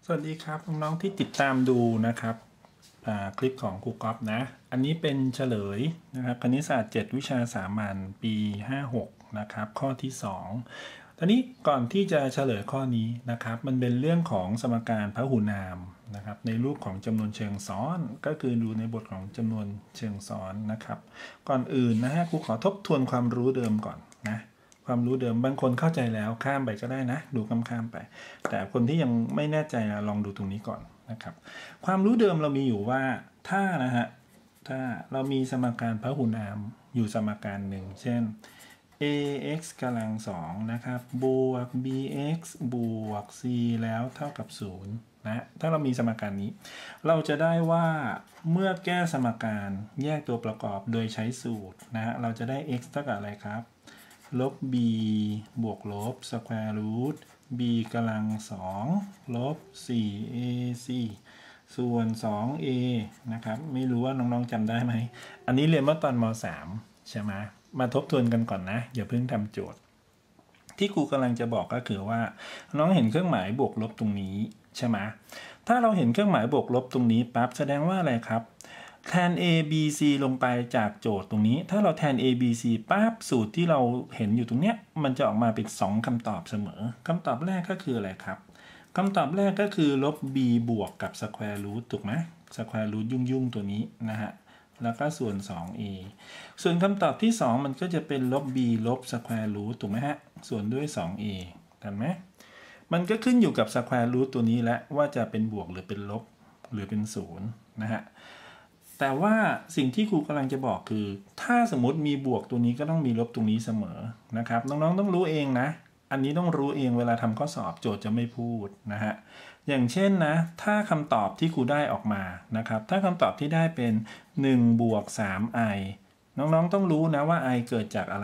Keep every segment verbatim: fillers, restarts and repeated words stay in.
สวัสดีครับน้องๆที่ติดตามดูนะครับคลิปของครูก๊อฟนะอันนี้เป็นเฉลยนะครับคณิตศาสตร์เจ็ดวิชาสามัญปีห้าหกนะครับข้อที่สองตอนนี้ก่อนที่จะเฉลยข้อนี้นะครับมันเป็นเรื่องของสมการพหุนามนะครับในรูปของจำนวนเชิงซ้อนก็คือดูในบทของจำนวนเชิงซ้อนนะครับก่อนอื่นนะฮะครูขอทบทวนความรู้เดิมก่อนนะความรู้เดิมบางคนเข้าใจแล้วข้ามไปก็ได้นะดูข้ามๆไปแต่คนที่ยังไม่แน่ใจลองดูตรงนี้ก่อนนะครับความรู้เดิมเรามีอยู่ว่าถ้านะฮะถ้าเรามีสมการพหุนามอยู่สมการหนึ่งเช่น ax กำลังสองนะครับบวก bx บวก c แล้วเท่ากับศูนย์นะถ้าเรามีสมการนี้เราจะได้ว่าเมื่อแก้สมการแยกตัวประกอบโดยใช้สูตรนะฮะเราจะได้ x เท่ากับอะไรครับลบ b บวกลบ square root b กำลังสองลบ สี่ เอ ซี ส่วน สอง เอ นะครับไม่รู้ว่าน้องๆจำได้ไหมอันนี้เรียนเมื่อตอนม สามใช่ไหมมาทบทวนกันก่อนนะอย่าเพิ่งทำโจทย์ที่ครูกำลังจะบอกก็คือว่าน้องเห็นเครื่องหมายบวกลบตรงนี้ใช่ไหมถ้าเราเห็นเครื่องหมายบวกลบตรงนี้ปั๊บแสดงว่าอะไรครับแทน a b c ลงไปจากโจทย์ตรงนี้ถ้าเราแทน a b c ปั๊บสูตรที่เราเห็นอยู่ตรงเนี้ยมันจะออกมาเป็นสองคำตอบเสมอคำตอบแรกก็คืออะไรครับคำตอบแรกก็คือลบ b บวกกับ square root ถูกไหม square root ยุ่งๆตัวนี้นะฮะแล้วก็ส่วน สอง เอ ส่วนคำตอบที่สองมันก็จะเป็นลบ b ลบ square root ถูกไหมฮะส่วนด้วย สอง เอ ทันไหมมันก็ขึ้นอยู่กับ square root ตัวนี้แล้วว่าจะเป็นบวกหรือเป็นลบหรือเป็นศูนย์นะฮะแต่ว่าสิ่งที่ครูกำลังจะบอกคือถ้าสมมติมีบวกตัวนี้ก็ต้องมีลบตรงนี้เสมอนะครับน้องๆต้องรู้เองนะอันนี้ต้องรู้เองเวลาทำข้อสอบโจทย์จะไม่พูดนะฮะอย่างเช่นนะถ้าคำตอบที่ครูได้ออกมานะครับถ้าคำตอบที่ได้เป็นหนึ่งบวก สาม i น้องๆต้องรู้นะว่า i เกิดจากอะไร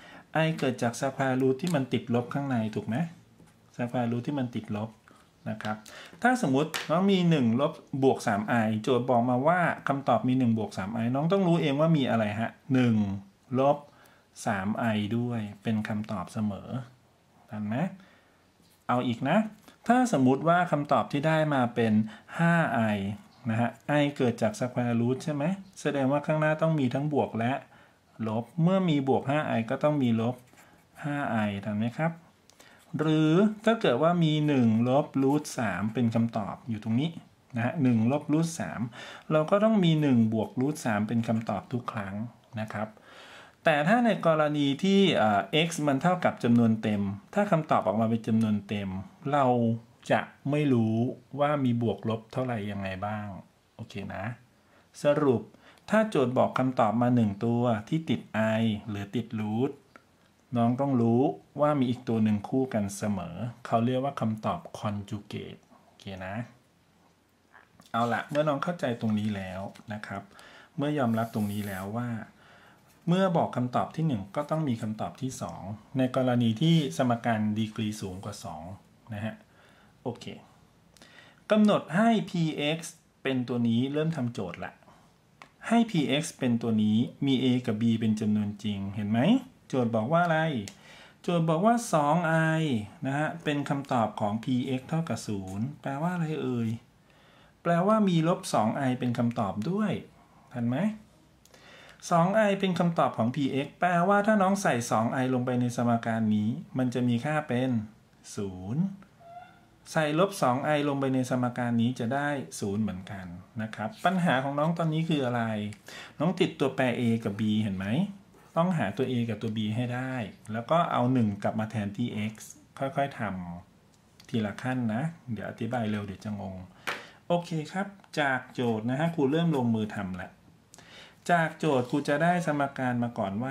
i เกิดจาก square root ที่มันติดลบข้างในถูกไหม square root ที่มันติดลบนะครับถ้าสมมุติน้องมีหนึ่งลบบวก สาม i โจทย์บอกมาว่าคำตอบมีหนึ่งบวก สาม i น้องต้องรู้เองว่ามีอะไรฮะหนึ่งลบ สาม i ด้วยเป็นคำตอบเสมอทันไหมเอาอีกนะถ้าสมมุติว่าคำตอบที่ได้มาเป็น ห้า i นะฮะ i เกิดจาก square root ใช่ไหมแสดงว่าข้างหน้าต้องมีทั้งบวกและลบเมื่อมีบวก ห้า i ก็ต้องมีลบ ห้า i ทันไหมครับหรือถ้าเกิดว่ามีหนึ่งลบรูทสามเป็นคำตอบอยู่ตรงนี้นะฮะหนึ่งลบรูทสามเราก็ต้องมีหนึ่งบวกรูทสามเป็นคำตอบทุกครั้งนะครับแต่ถ้าในกรณีที่ x มันเท่ากับจำนวนเต็มถ้าคำตอบออกมาเป็นจำนวนเต็มเราจะไม่รู้ว่ามีบวกลบเท่าไหร่ยังไงบ้างโอเคนะสรุปถ้าโจทย์บอกคำตอบมาหนึ่งตัวที่ติด i หรือติดรูทน้องต้องรู้ว่ามีอีกตัวหนึ่งคู่กันเสมอเขาเรียกว่าคำตอบ conjugate โอเคนะเอาละเมื่อน้องเข้าใจตรงนี้แล้วนะครับเมื่อยอมรับตรงนี้แล้วว่าเมื่อบอกคำตอบที่หนึ่งก็ต้องมีคำตอบที่สองในกรณีที่สมการดีกรีสูงกว่าสองนะฮะโอเคกำหนดให้ px เป็นตัวนี้เริ่มทำโจทย์ละให้ px เป็นตัวนี้มี a กับ b เป็นจำนวนจริงเห็นไหมโจทย์บอกว่าอะไรโจทย์บอกว่า สอง i นะฮะเป็นคำตอบของ px เท่ากับศูนย์แปลว่าอะไรเอ่ยแปลว่ามีลบ สอง i เป็นคำตอบด้วยทันไหม สอง i เป็นคำตอบของ px แปลว่าถ้าน้องใส่ สอง i ลงไปในสมการนี้มันจะมีค่าเป็นศูนย์ใส่ลบ สอง i ลงไปในสมการนี้จะได้ศูนย์เหมือนกันนะครับปัญหาของน้องตอนนี้คืออะไรน้องติดตัวแปร a กับ b เห็นไหมต้องหาตัว a กับตัว b ให้ได้แล้วก็เอาหนึ่งกลับมาแทนที่ x ค่อยๆทำทีละขั้นนะเดี๋ยวอธิบายเร็วเดี๋ยวจะงงโอเคครับจากโจทย์นะฮะครูเริ่มลงมือทำแล้วจากโจทย์ครูจะได้สมการมาก่อนว่า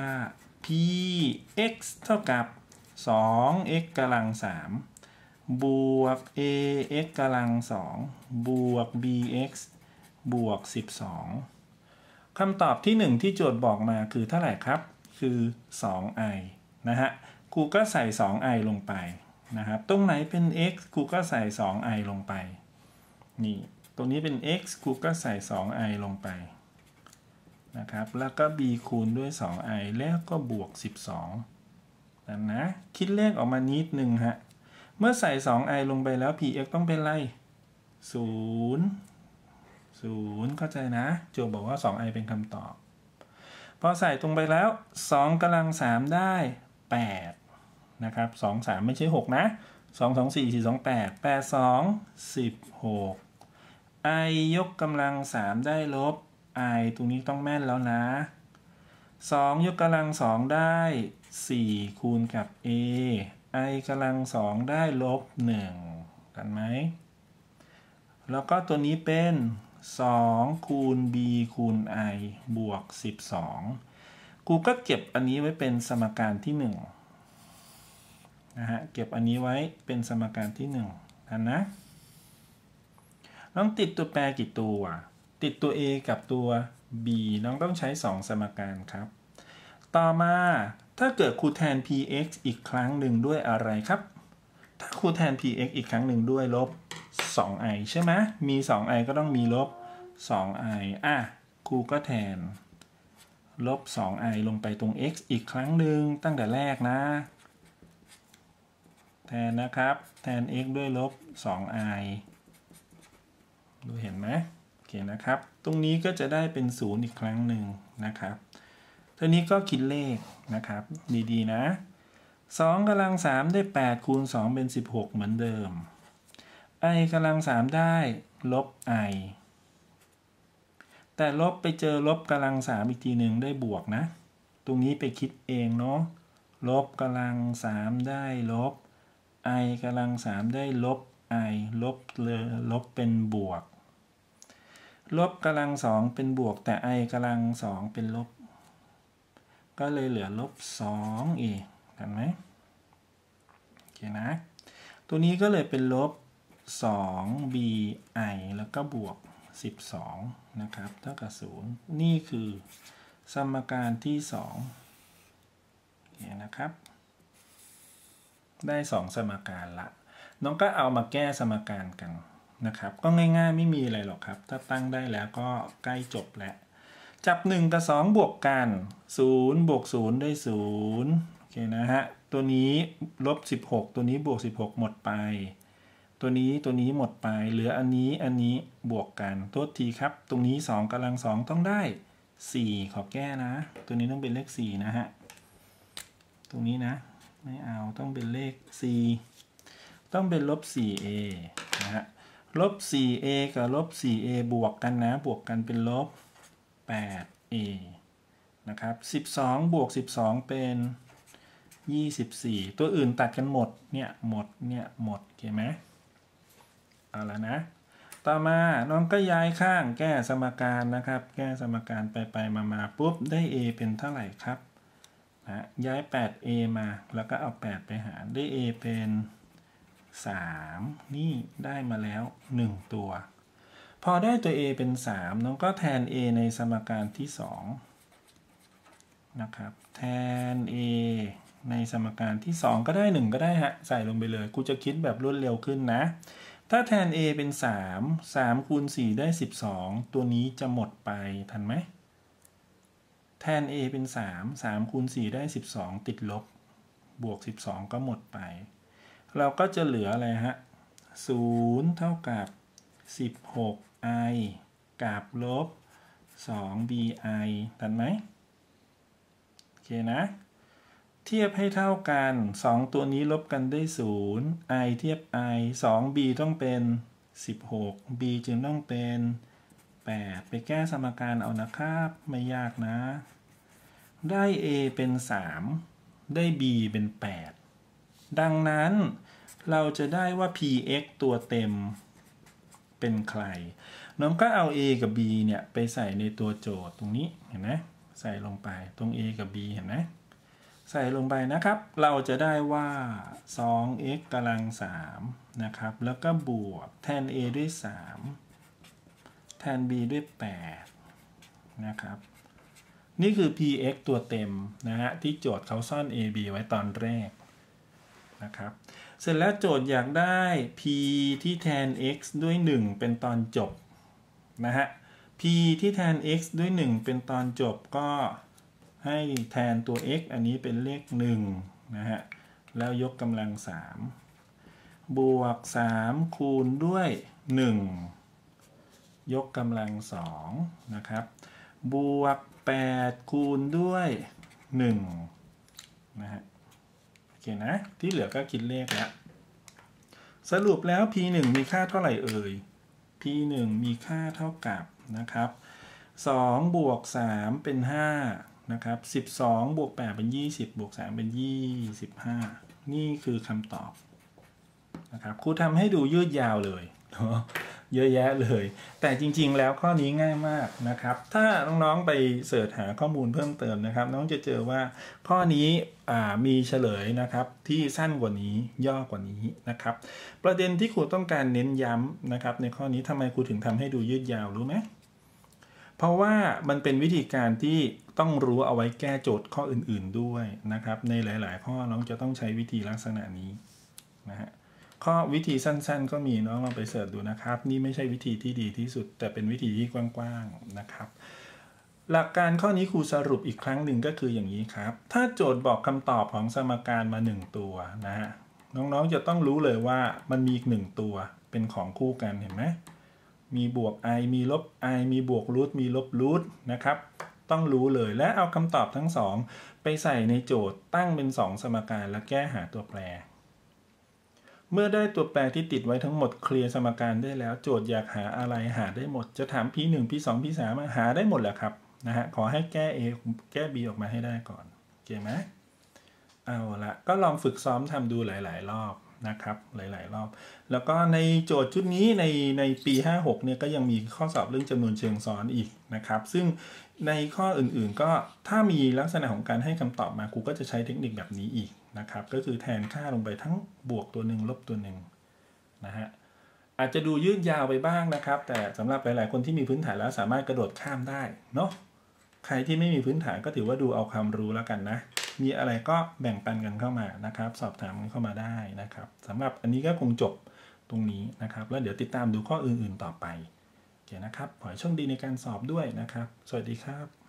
px เท่ากับ สอง x กำลังสามบวก ax กำลังสองบวก bx บวกสิบสองคำตอบที่หนึ่งที่โจทย์บอกมาคือเท่าไหร่ครับคือ สอง i นะฮะครูก็ใส่ สอง i ลงไปนะครับตรงไหนเป็น x ครูก็ใส่ สอง i ลงไปนี่ตรงนี้เป็น x ครูก็ใส่ สอง i ลงไปนะครับแล้วก็ b คูณด้วย สอง i แล้วก็บวกสิบสองนั่นนะคิดเลขออกมานิดนึงฮะเมื่อใส่ สอง i ลงไปแล้ว px ต้องเป็นไรศูนย์ ศูนย์เข้าใจนะโจทย์บอกว่า สอง ไอ เป็นคำตอบพอใส่ตรงไปแล้วสองกำลังสามได้แปดนะครับสอง สามไม่ใช่หกนะสอง สอง สี่ สี่ สอง แปด แปด สอง สิบหก i ยกกำลังสามได้ลบ i ตรงนี้ต้องแม่นแล้วนะสองยกกำลังสองได้สี่คูณกับ a i กำลังสองได้ลบหนึ่งกันไหมแล้วก็ตัวนี้เป็นสองคูณ b คูณ i บวกสิบสองกูก็เก็บอันนี้ไว้เป็นสมการที่หนึ่งนะฮะเก็บอันนี้ไว้เป็นสมการที่หนึ่งกันนะน้องติดตัวแปรกี่ตัวติดตัว a กับตัว b น้องต้องใช้สองสมการครับต่อมาถ้าเกิดครูแทน px อีกครั้งหนึ่งด้วยอะไรครับถ้าครูแทน px อีกครั้งหนึ่งด้วยลบ สอง i ใช่ไหมมี สอง i ก็ต้องมีลบ สอง i อ่ะครูก็แทนลบ สอง i ลงไปตรง x อีกครั้งหนึ่งตั้งแต่แรกนะแทนนะครับแทน x ด้วยลบ สอง i ดูเห็นไหมโอเคนะครับตรงนี้ก็จะได้เป็นศูนย์อีกครั้งหนึ่งนะครับทีนี้ก็คิดเลขนะครับดีๆนะสองกำลังสามได้แปดคูณสองเป็นสิบหกเหมือนเดิม i กำลังสามได้ลบ i แต่ลบไปเจอลบกำลังสามอีกทีหนึ่งได้บวกนะตรงนี้ไปคิดเองเนาะลบกำลังสามได้ลบ i กำลังสามได้ลบ i ลบเลยลบเป็นบวกลบกำลังสองเป็นบวกแต่ i กำลังสองเป็นลบก็เลยเหลือลบสองเองเห็นไหมโอเคนะตัวนี้ก็เลยเป็นลบสอง b i แล้วก็บวกสิบสองนะครับเท่ากับศูนย์นี่คือสมการที่สองเนี่ยนะครับได้สองสมการละน้องก็เอามาแก้สมการกันนะครับก็ง่ายๆไม่มีอะไรหรอกครับถ้าตั้งได้แล้วก็ใกล้จบแล้วจับหนึ่งกับสองบวกกันศูนย์บวกศูนย์ได้ศูนย์โอเคนะฮะตัวนี้ลบสิบหกตัวนี้บวกสิบหกหมดไปตัวนี้ตัวนี้หมดไปเหลืออันนี้อันนี้บวกกันโทษทีครับตรงนี้สองกำลังสองต้องได้สี่ขอแก้นะตัวนี้ต้องเป็นเลขสี่นะฮะตรงนี้นะไม่เอาต้องเป็นเลขสี่ต้องเป็นลบ สี่ เอ นะฮะลบ สี่ เอ กับลบ สี่ เอ บวกกันนะบวกกันเป็นลบ แปด เอ นะครับสิบสองบวกสิบสองเป็นยี่สิบสี่ตัวอื่นตัดกันหมดเนี่ยหมดเนี่ยหมดโอเคไหมเอาละนะต่อมาน้องก็ย้ายข้างแก้สมการนะครับแก้สมการไปไปมามาปุ๊บได้ a เป็นเท่าไหร่ครับนะย้าย แปด เอ มาแล้วก็เอาแปดไปหารได้ a เป็นสามนี่ได้มาแล้วหนึ่งตัวพอได้ตัว a เป็นสามน้องก็แทน a ในสมการที่สองนะครับแทน a ในสมการที่สองก็ได้หนึ่งก็ได้ฮะใส่ลงไปเลยกูจะคิดแบบรวดเร็วขึ้นนะถ้าแทน a เป็นสาม สามคูณสี่ได้สิบสองตัวนี้จะหมดไปทันไหมแทน a เป็นสาม สามคูณสี่ได้สิบสองติดลบบวกสิบสองก็หมดไปเราก็จะเหลืออะไรฮะศูนย์เท่ากับสิบหก i กับลบสอง bi ทันไหมโอเคนะเทียบให้เท่ากันสองตัวนี้ลบกันได้ศูนย์ i เทียบ i สอง b ต้องเป็นสิบหก b จึงต้องเป็นแปดไปแก้สมการเอานะครับไม่ยากนะได้ a เป็นสามได้ b เป็นแปดดังนั้นเราจะได้ว่า px ตัวเต็มเป็นใครน้องก็เอา a กับ b เนี่ยไปใส่ในตัวโจทย์ตรงนี้เห็นไหมใส่ลงไปตรง a กับ b เห็นไหมใส่ลงไปนะครับเราจะได้ว่า สอง x กำลังสามนะครับแล้วก็บวกแทน a ด้วยสามแทน b ด้วยแปดนะครับนี่คือ px ตัวเต็มนะฮะที่โจทย์เขาซ่อน a b ไว้ตอนแรกนะครับเสร็จแล้วโจทย์อยากได้ p ที่แทน x ด้วยหนึ่งเป็นตอนจบนะฮะ p ที่แทน x ด้วยหนึ่งเป็นตอนจบก็ให้แทนตัว x อันนี้เป็นเลขหนึ่งนะฮะแล้วยกกำลังสามบวกสามคูณด้วยหนึ่งยกกำลังสองนะครับบวกแปดคูณด้วยหนึ่งนะฮะโอเคนะที่เหลือก็คิดเลขแล้วสรุปแล้ว พี หนึ่ง มีค่าเท่าไหร่เอ่ย พี หนึ่ง มีค่าเท่ากับนะครับสองบวกสามเป็นห้านะครับสิบสองบวกแปดเป็นยี่สิบบวกสามเป็นยี่สิบห้านี่คือคำตอบนะครับครูทำให้ดูยืดยาวเลยเยอะแยะเลยแต่จริงๆแล้วข้อนี้ง่ายมากนะครับถ้าน้องๆไปเสิร์ชหาข้อมูลเพิ่มเติมนะครับน้องจะเจอว่าข้อนี้มีเฉลยนะครับที่สั้นกว่านี้ย่อกว่านี้นะครับประเด็นที่ครูต้องการเน้นย้ำนะครับในข้อนี้ทำไมครูถึงทำให้ดูยืดยาวรู้ไหมเพราะว่ามันเป็นวิธีการที่ต้องรู้เอาไว้แก้โจทย์ข้ออื่นๆด้วยนะครับในหลายๆข้อน้องจะต้องใช้วิธีลักษณะนี้นะฮะข้อวิธีสั้นๆก็มีน้องลองไปเสิร์ชดูนะครับนี่ไม่ใช่วิธีที่ดีที่สุดแต่เป็นวิธีที่กว้างๆนะครับหลักการข้อนี้ครูสรุปอีกครั้งหนึ่งก็คืออย่างนี้ครับถ้าโจทย์บอกคำตอบของสมการมาหนึ่งตัวนะฮะน้องๆจะต้องรู้เลยว่ามันมีอีกหนึ่งตัวเป็นของคู่กันเห็นไหมมีบวก i มีลบ i มีบวกรูทมีลบรูทนะครับต้องรู้เลยและเอาคำตอบทั้งสองไปใส่ในโจทย์ตั้งเป็นสองสมการแล้วแก้หาตัวแปรเมื่อได้ตัวแปรที่ติดไว้ทั้งหมดเคลียร์สมการได้แล้วโจทย์อยากหาอะไรหาได้หมดจะถาม พี หนึ่ง พี สอง พี สาม หาได้หมดแหละครับนะฮะขอให้แก้ A แก้ B ออกมาให้ได้ก่อนโอเคไหมเอาละก็ลองฝึกซ้อมทำดูหลายๆรอบนะครับหลายๆรอบแล้วก็ในโจทย์ชุดนี้ในในปีห้าหกเนี่ยก็ยังมีข้อสอบเรื่องจำนวนเชิงซ้อนอีกนะครับซึ่งในข้ออื่นๆก็ถ้ามีลักษณะของการให้คำตอบมาครูก็จะใช้เทคนิคแบบนี้อีกนะครับก็คือแทนค่าลงไปทั้งบวกตัวหนึ่งลบตัวหนึ่งนะฮะอาจจะดูยืดยาวไปบ้างนะครับแต่สำหรับหลายๆคนที่มีพื้นฐานแล้วสามารถกระโดดข้ามได้เนาะใครที่ไม่มีพื้นฐานก็ถือว่าดูเอาความรู้แล้วกันนะมีอะไรก็แบ่งปันกันเข้ามานะครับสอบถามกันเข้ามาได้นะครับสำหรับอันนี้ก็คงจบตรงนี้นะครับแล้วเดี๋ยวติดตามดูข้ออื่นๆต่อไปโอเคนะครับขอให้โชคดีในการสอบด้วยนะครับสวัสดีครับ